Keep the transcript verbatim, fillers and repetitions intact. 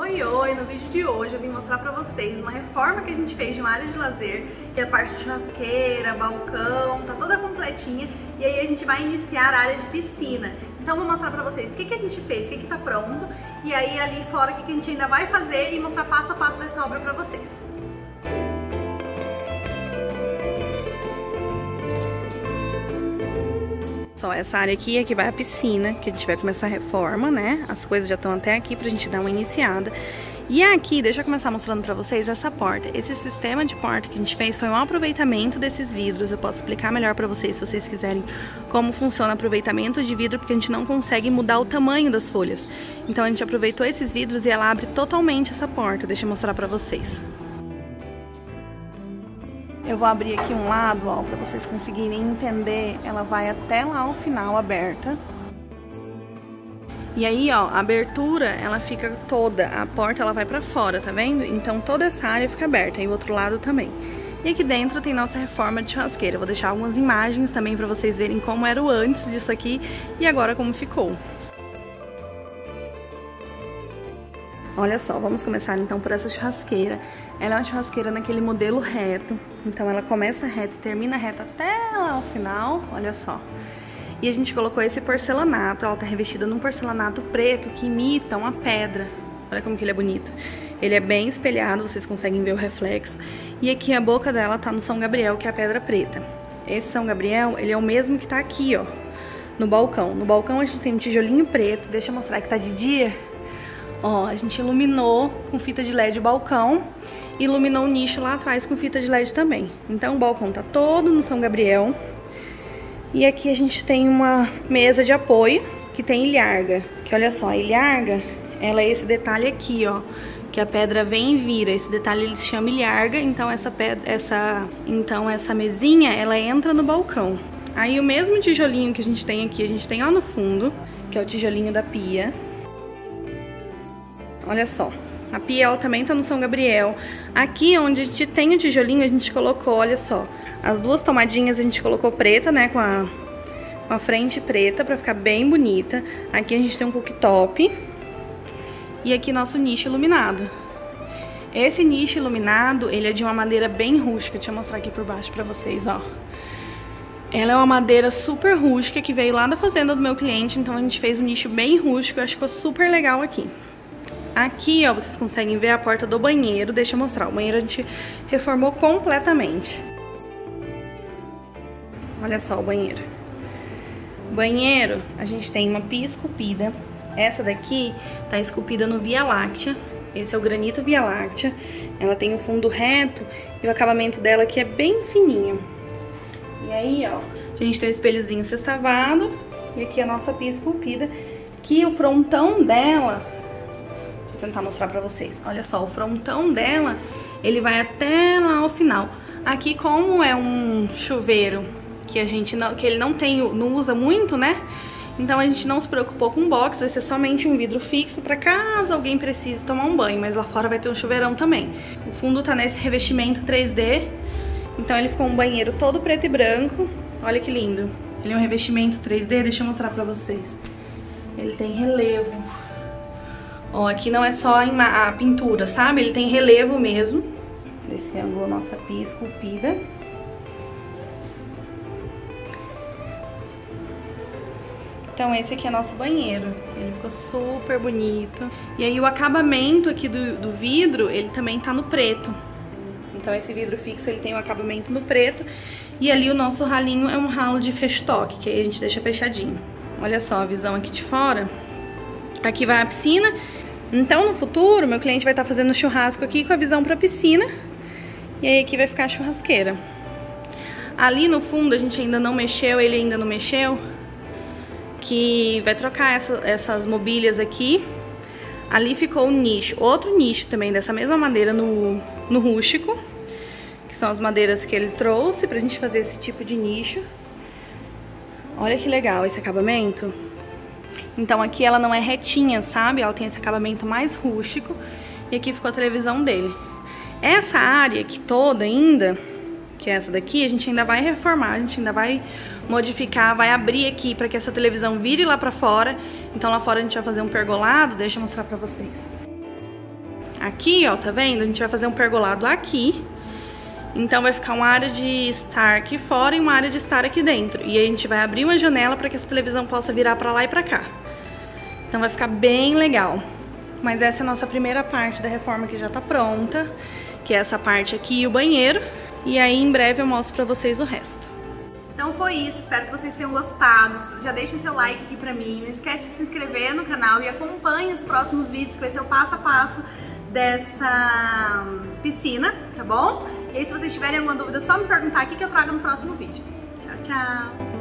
Oi, oi! No vídeo de hoje eu vim mostrar pra vocês uma reforma que a gente fez de uma área de lazer, que é a parte de churrasqueira, balcão, tá toda completinha, e aí a gente vai iniciar a área de piscina. Então eu vou mostrar pra vocês o que, que a gente fez, o que, que tá pronto, e aí ali fora o que, que a gente ainda vai fazer e mostrar passo a passo dessa obra pra vocês. Só essa área aqui é que vai a piscina, que a gente vai começar a reforma, né? As coisas já estão até aqui pra gente dar uma iniciada. E aqui, deixa eu começar mostrando pra vocês essa porta. Esse sistema de porta que a gente fez foi um aproveitamento desses vidros. Eu posso explicar melhor pra vocês, se vocês quiserem, como funciona o aproveitamento de vidro, porque a gente não consegue mudar o tamanho das folhas. Então a gente aproveitou esses vidros e ela abre totalmente essa porta. Deixa eu mostrar pra vocês. Eu vou abrir aqui um lado, ó, pra vocês conseguirem entender. Ela vai até lá ao final, aberta. E aí, ó, a abertura, ela fica toda, a porta ela vai pra fora, tá vendo? Então toda essa área fica aberta, e o outro lado também. E aqui dentro tem nossa reforma de churrasqueira. Eu vou deixar algumas imagens também pra vocês verem como era o antes disso aqui e agora como ficou. Olha só, vamos começar então por essa churrasqueira. Ela é uma churrasqueira naquele modelo reto, então ela começa reta e termina reta até lá ao final, olha só. E a gente colocou esse porcelanato, ela tá revestida num porcelanato preto que imita uma pedra. Olha como que ele é bonito. Ele é bem espelhado, vocês conseguem ver o reflexo. E aqui a boca dela tá no São Gabriel, que é a pedra preta. Esse São Gabriel, ele é o mesmo que tá aqui, ó, no balcão. No balcão a gente tem um tijolinho preto, deixa eu mostrar que tá de dia. Ó, a gente iluminou com fita de L E D o balcão, iluminou o nicho lá atrás com fita de L E D também. Então o balcão tá todo no São Gabriel. E aqui a gente tem uma mesa de apoio que tem ilharga. Que olha só, a ilharga, ela é esse detalhe aqui, ó, que a pedra vem e vira. Esse detalhe ele se chama ilharga, então essa pedra, essa, então essa mesinha, ela entra no balcão. Aí o mesmo tijolinho que a gente tem aqui, a gente tem lá no fundo, que é o tijolinho da pia. Olha só, a pia ela também tá no São Gabriel. Aqui onde a gente tem o tijolinho, a gente colocou, olha só, as duas tomadinhas a gente colocou preta, né, com a, com a frente preta pra ficar bem bonita. Aqui a gente tem um cooktop e aqui nosso nicho iluminado. Esse nicho iluminado, ele é de uma madeira bem rústica, deixa eu mostrar aqui por baixo pra vocês, ó. Ela é uma madeira super rústica que veio lá da fazenda do meu cliente, então a gente fez um nicho bem rústico, eu acho que ficou super legal aqui. Aqui, ó, vocês conseguem ver a porta do banheiro. Deixa eu mostrar. O banheiro a gente reformou completamente. Olha só o banheiro. Banheiro, a gente tem uma pia esculpida. Essa daqui tá esculpida no Via Láctea. Esse é o granito Via Láctea. Ela tem o fundo reto e o acabamento dela aqui é bem fininho. E aí, ó, a gente tem o espelhozinho sextavado. E aqui a nossa pia esculpida. Que o frontão dela... Vou tentar mostrar pra vocês. Olha só, o frontão dela, ele vai até lá ao final. Aqui, como é um chuveiro que a gente não, que ele não tem, não usa muito, né? Então a gente não se preocupou com box, vai ser somente um vidro fixo pra caso alguém precise tomar um banho, mas lá fora vai ter um chuveirão também. O fundo tá nesse revestimento três D, então ele ficou um banheiro todo preto e branco. Olha que lindo. Ele é um revestimento três D, deixa eu mostrar pra vocês. Ele tem relevo. Ó, aqui não é só a pintura, sabe? Ele tem relevo mesmo. Desse ângulo, nossa pia esculpida. Então esse aqui é nosso banheiro. Ele ficou super bonito. E aí o acabamento aqui do, do vidro, ele também tá no preto. Então esse vidro fixo, ele tem o acabamento no preto. E ali o nosso ralinho é um ralo de fecho-toque, que aí a gente deixa fechadinho. Olha só a visão aqui de fora. Aqui vai a piscina. Então, no futuro, meu cliente vai estar fazendo churrasco aqui com a visão para a piscina. E aí aqui vai ficar a churrasqueira. Ali no fundo, a gente ainda não mexeu, ele ainda não mexeu. Que vai trocar essa, essas mobílias aqui. Ali ficou um nicho, outro nicho também dessa mesma madeira no, no rústico. Que são as madeiras que ele trouxe pra gente fazer esse tipo de nicho. Olha que legal esse acabamento. Então aqui ela não é retinha, sabe? Ela tem esse acabamento mais rústico. E aqui ficou a televisão dele. Essa área aqui toda ainda, que é essa daqui, a gente ainda vai reformar. A gente ainda vai modificar, vai abrir aqui pra que essa televisão vire lá pra fora. Então lá fora a gente vai fazer um pergolado. Deixa eu mostrar pra vocês. aqui, ó, tá vendo? A gente vai fazer um pergolado aqui. Então vai ficar uma área de estar aqui fora e uma área de estar aqui dentro. E aí a gente vai abrir uma janela para que essa televisão possa virar pra lá e pra cá. Então vai ficar bem legal. Mas essa é a nossa primeira parte da reforma que já tá pronta, que é essa parte aqui e o banheiro. E aí em breve eu mostro pra vocês o resto. Então foi isso, espero que vocês tenham gostado. Já deixem seu like aqui pra mim, não esquece de se inscrever no canal e acompanhe os próximos vídeos, que vai ser o passo a passo dessa piscina, tá bom? E aí se vocês tiverem alguma dúvida, é só me perguntar aqui que eu trago no próximo vídeo. Tchau, tchau!